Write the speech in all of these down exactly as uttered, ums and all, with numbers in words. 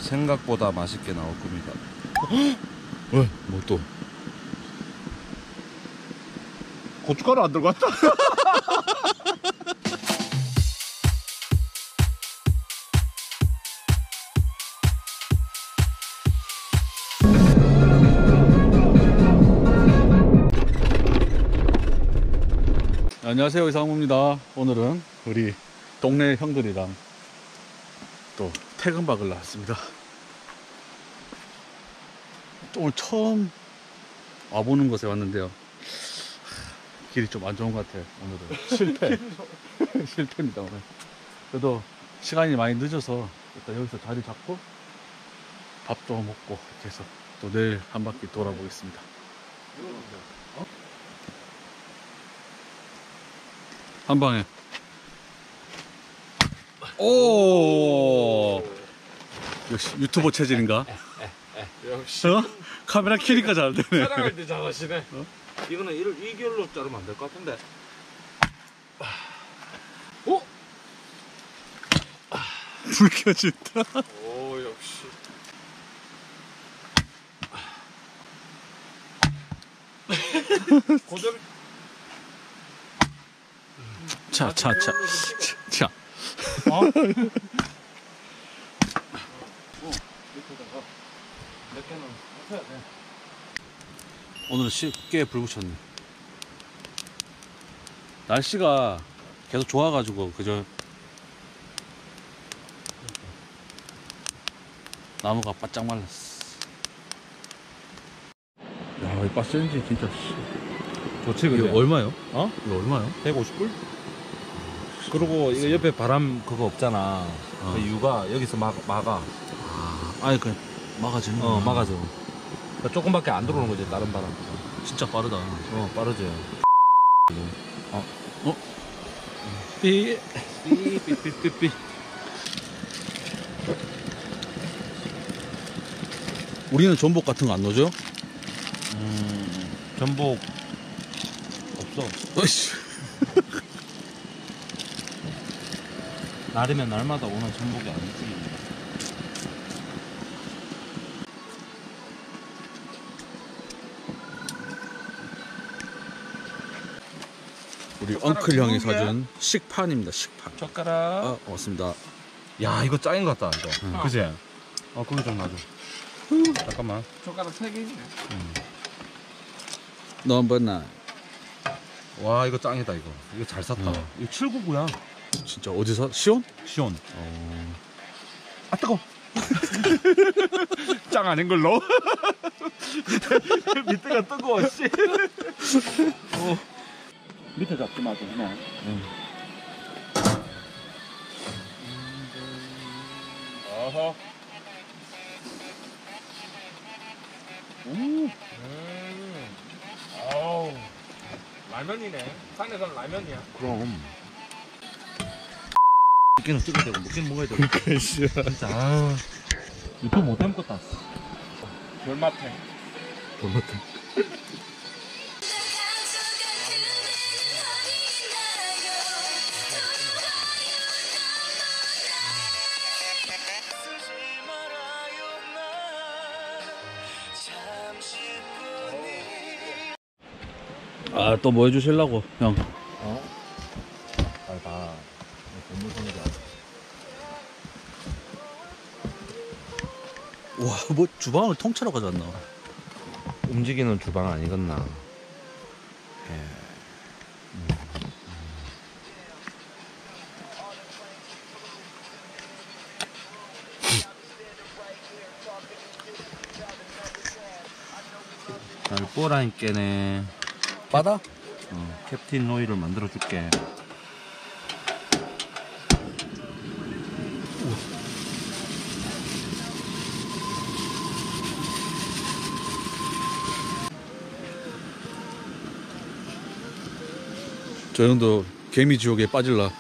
생각보다 맛있게 나올 겁니다. 왜? 뭐 또? 고춧가루 안 들어갔다. 안녕하세요, 이상무입니다. 오늘은 우리 동네 형들이랑 또 퇴근박을 나왔습니다. 오늘 처음 와보는 곳에 왔는데요, 길이 좀 안 좋은 것 같아요. 오늘은 실패 실패입니다. 오늘 그래도 시간이 많이 늦어서 일단 여기서 자리 잡고 밥도 먹고 이렇게 해서 또 내일 한 바퀴 돌아보겠습니다. 한 방에. 오, 역시 유튜버 체질인가? 역시 어? 카메라 켜니까 잘 되네. 촬영할 때 잘하시네. 어? 이거는 이를 이 결로 자르면 안 될 것 같은데. 오? 불 켜진다. 오, 역시. 고대로. 자, 자, 자, 자. 어? 오늘은 쉽게 불 붙였네. 날씨가 계속 좋아가지고 그저 나무가 바짝 말랐어. 야, 이 가스레인지 진짜 좋지, 이거 그게? 얼마요? 어? 이거 얼마요? 백오십 불? 그리고 이거 옆에 바람 그거 없잖아. 어. 그 이유가 여기서 막, 막아. 아, 아니 그 막아지는. 어, 막아줘. 그러니까 조금밖에 안 들어오는 거지, 다른 바람. 진짜 빠르다. 어, 빠르지. 어? 어? 삐. 삐삐삐삐삐. 우리는 전복 같은 거 안 넣어줘요? 음, 전복 없어. 어이씨. 날이면 날마다 오는 전복이 아니지. 우리 엉클 형이 사준 식판입니다. 식판. 젓가락. 아, 고맙습니다. 야, 이거 짱인 것 같다, 이거. 응. 그지? 어, 그거 좀 놔줘. 잠깐만. 젓가락 세 개이네. 넘버 나인. 와, 이거 짱이다, 이거. 이거 잘 샀다. 어. 이거 칠구구야. 진짜 어디서? 시온? 시온. 어... 아, 뜨거. 짱 아닌 걸로. 밑에, 밑에가 뜨거워, 씨. 어. 밑에 잡지 마, 조심해. 응. 어허. 음. 음. 아우. 라면이네. 산에서는 라면이야. 그럼. 먹기는 찍어야 되고, 먹기는 먹어야 되고. 진짜, 아우. 유튜브 못 해먹겠다. 별맛해. 돌mat해. 아, 또 뭐 해주실라고, 형? 어? 아, 다. 건물 선이다. 와, 뭐 주방을 통째로 가져왔나? 움직이는 주방 아니겠나. 예. 잘 뽀라니께네. 바다? 어, 캡틴 오일을 만들어 줄게. 저 형도 개미 지옥에 빠질라.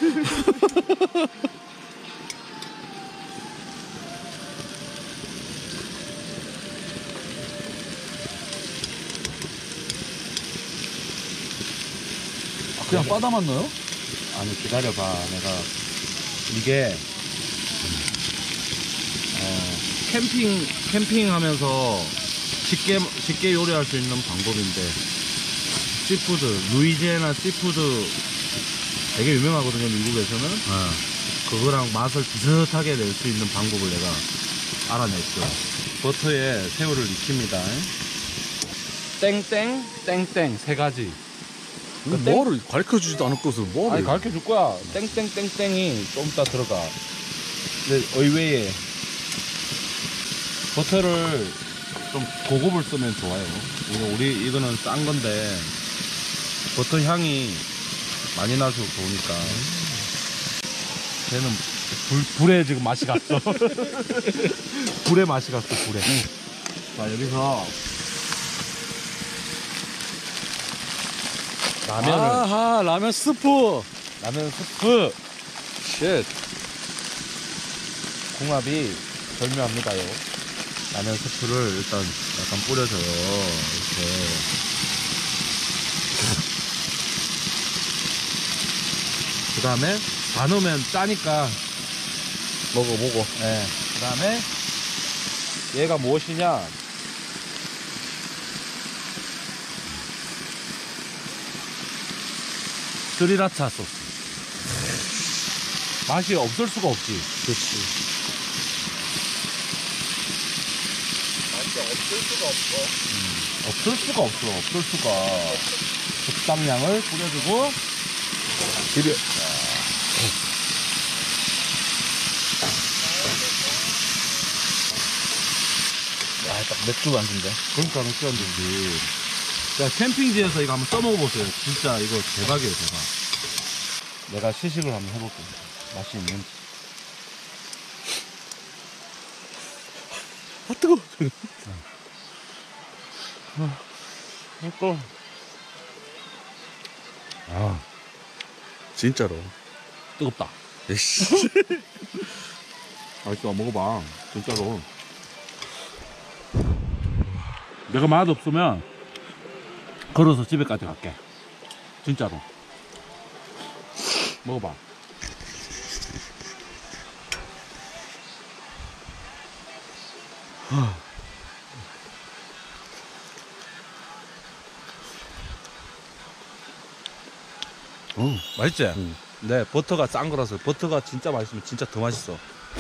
그냥 바다만 넣어요? 아니 기다려봐. 내가 이게 어, 캠핑 캠핑하면서 쉽게 쉽게 요리할 수 있는 방법인데 씨푸드 루이지애나 씨푸드 되게 유명하거든요 미국에서는. 어. 그거랑 맛을 비슷하게 낼 수 있는 방법을 내가 알아냈죠. 버터에 새우를 익힙니다. 땡땡 땡땡 세 가지. 그 땡- 뭐를 가르쳐 주지도 않을 것을 뭐를. 아니 가르쳐 줄 거야. 땡땡땡땡이 좀 이따 들어가. 근데 의외에 버터를 좀 고급을 쓰면 좋아요. 이거 우리 이거는 싼 건데 버터 향이 많이 나서 좋으니까. 걔는 불, 불에 지금 맛이 갔어. 불에 맛이 갔어 불에. 자 여기서 라면을 아하 라면 스프. 라면 스프 쉣. 궁합이 절묘합니다요. 라면 스프를 일단 약간 뿌려줘요. 이렇게. 그 다음에 다 넣으면 짜니까 먹어보고. 예. 그 다음에 얘가 무엇이냐? 스리라차 소스. 맛이 없을 수가 없지. 그렇지. 없을 수가 없어. 없을 수가. 적당량을 뿌려주고 기려. 야, 딱 맥주 안주인데. 그러니까 맥주 안주지. 자, 캠핑지에서 이거 한번 써먹어보세요. 진짜 이거 대박이에요, 대박. 내가 시식을 한번 해볼게. 맛이 있는지. 아 뜨거. 이거. 아, 진짜로. 뜨겁다. 에이씨. 맛있어, 먹어봐. 진짜로. 내가 맛 없으면 걸어서 집에까지 갈게. 진짜로. 먹어봐. 어. 맛있지? 응. 네, 버터가 싼 거라서 버터가 진짜 맛있으면 진짜 더 맛있어.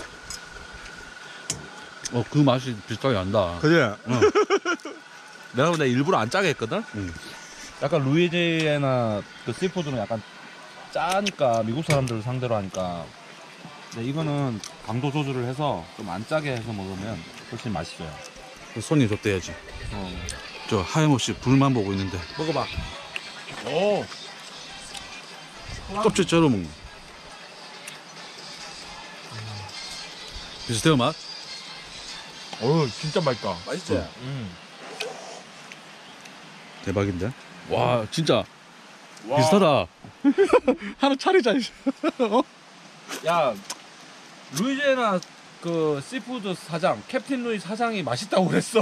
어, 그 맛이 비슷하게 난다. 그지? 응. 내가 근데 일부러 안 짜게 했거든? 응. 약간 루이지애나 그 씨푸드는 약간 짜니까 미국 사람들을 상대로 하니까. 근데 이거는 강도 조절을 해서 좀 안 짜게 해서 먹으면 훨씬 맛있어요. 손이 줬대야지. 어. 저 하염없이 불만 보고 있는데 먹어봐. 오. 껍질 썰어 먹는. 비슷해요 맛? 어, 진짜 맛있다. 맛있지? 음. 대박인데? 와 진짜 와. 비슷하다. 하나 차리자. 어? 야, 루이지애나 그 씨푸드 사장 캡틴 루이 사장이 맛있다고 그랬어.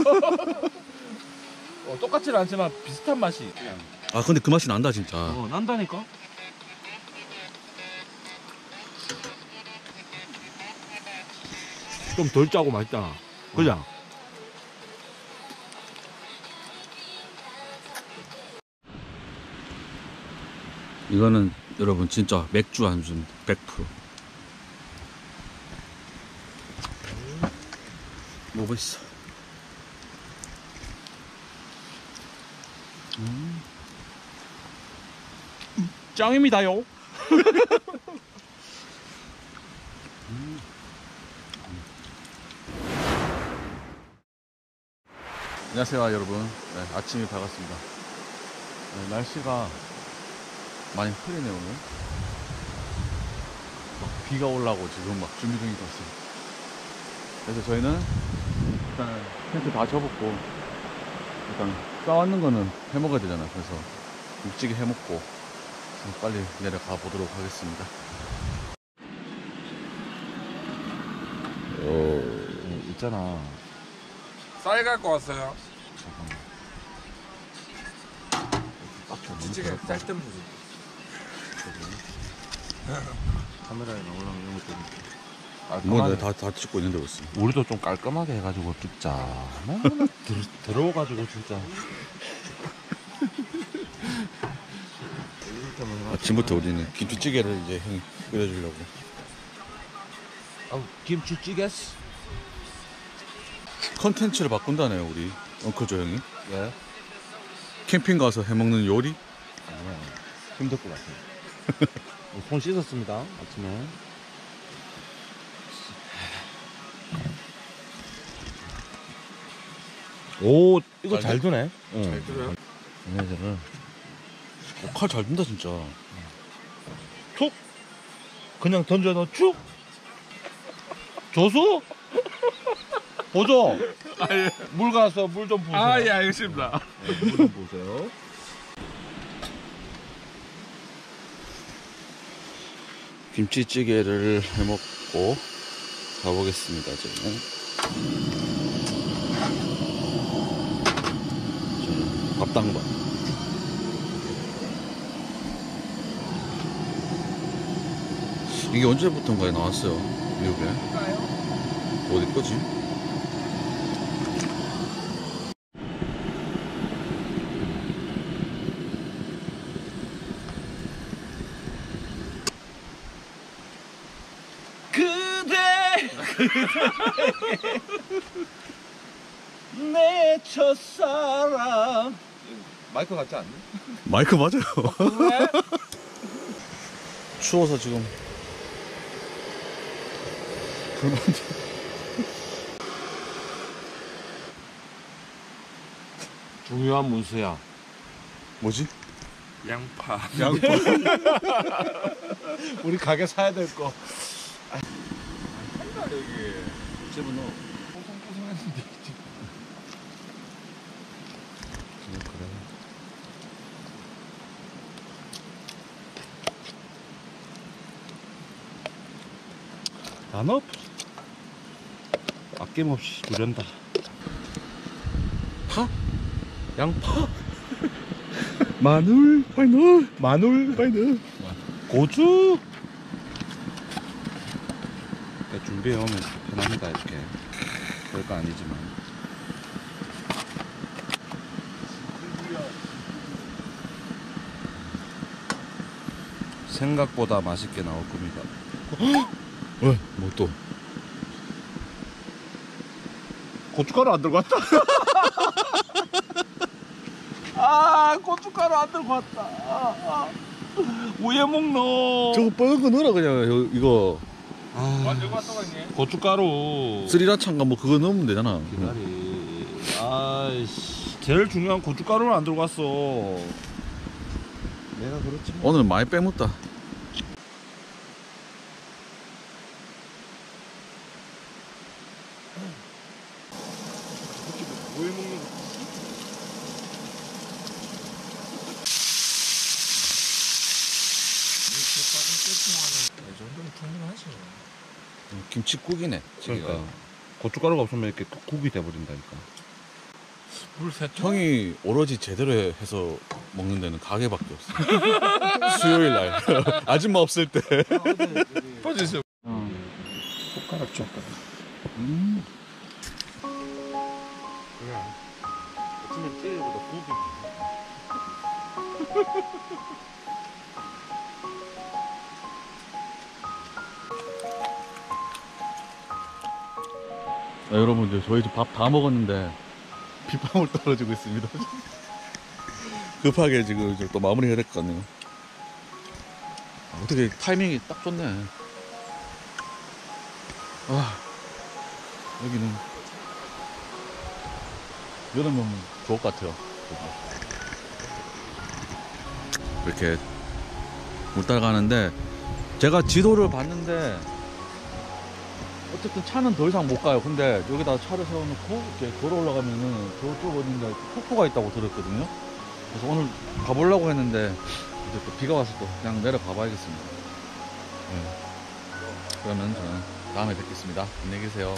어, 똑같지는 않지만 비슷한 맛이 그냥. 아 근데 그 맛이 난다 진짜. 어, 난다니까. 좀 덜 짜고 맛있잖아. 그죠? 이거는 여러분 진짜 맥주 안주입니다. 백 퍼센트. 뭐 있어? 음. 짱입니다요. 안녕하세요 여러분. 네, 아침이 밝았습니다. 네, 날씨가 많이 흐리네 오늘. 막 비가 올라고 지금 막 준비 중인 것 같습니다. 그래서 저희는 일단 텐트 다 접었고 일단 싸왔는 거는 해먹어야 되잖아. 그래서 육지게 해먹고 빨리 내려가 보도록 하겠습니다. 어, 있잖아. 쌀 갖고 왔어요. 빡쳐. 찌찌개 쌀뜨 무지. 카메라에 나오려면 이런 것도. 뭐 내가 다, 다 찍고 있는데 벌써. 우리도 좀 깔끔하게 해가지고 찍자. 뭐, 들, 더러워가지고 진짜. 아침부터 우리는 김치찌개를 이제 형이 끓여주려고. 아, 김치찌개? 컨텐츠를 바꾼다네요 우리 엉클조 형이. 왜? 캠핑 가서 해먹는 요리? 아니야. 힘들 것 같아. 손 씻었습니다. 아침에. 오, 이거 잘 드네. 응. 잘 들어요? 얘네들은 칼 잘 든다 진짜. 툭 그냥 던져서 쭉 조수 보조 물 가서 물 좀 부으세요. 아, 예, 알겠습니다. 물 좀 부으세요. 김치찌개를 해먹고 가보겠습니다. 저는 저는 밥당밥. 이게 언제부턴가에 나왔어요 미국에. 어디 거지? 그대 내 첫사랑. 마이크 같지 않니? 마이크 맞아요. 추워서 지금 중요한 문서야. 뭐지? 양파. 양파. 우리 가게 사야 될 거. 집어넣어. 그래. 단업 아낌없이 누른다. 파? 양파? 마늘 빨리 넣어. 마늘? 빨리 넣어. 고추? 그러니까 준비해오면 편합니다. 이렇게 별거 아니지만. 생각보다 맛있게 나올 겁니다. 왜? 뭐 또? 고춧가루 안 들고 왔다. 아, 고춧가루 안 들고 왔다. 아, 아. 왜 먹노? 저거 빨간 거 넣어라 그냥 요- 이거 아, 완전 왔다가 있네. 고춧가루. 스리라차인가 뭐 그거 넣으면 되잖아. 기다리. 아이씨, 제일 중요한 고춧가루를 안 들고 왔어. 내가 그렇지 뭐. 오늘 많이 빼먹다. 뭘 먹는 거? 이 정도는 충분하지. 김치국이네. 그러니까 고춧가루가 없으면 이렇게 국이 돼버린다니까. 물 세. 형이 오로지 제대로 해서 먹는 데는 가게밖에 없어. 수요일 날 아줌마 없을 때. 퍼주세요. 손가락 좀. 음. 아침에 찌개보다 국이. 아, 여러분들 저희 집 밥 다 먹었는데 빗방울 떨어지고 있습니다. 급하게 지금 이제 또 마무리 해야 될 것 같네요. 아, 어떻게 타이밍이 딱 좋네. 아, 여기는 여름은 좋을 것 같아요. 이렇게 물 따라가는데 제가 지도를 봤는데 어쨌든 차는 더 이상 못 가요. 근데 여기다 차를 세워놓고 이렇게 걸어 올라가면은 저쪽 어딘가 폭포가 있다고 들었거든요. 그래서 오늘 가보려고 했는데 이제 또 비가 와서 또 그냥 내려가 봐야겠습니다. 네. 그러면 저는 다음에 뵙겠습니다. 안녕히 계세요.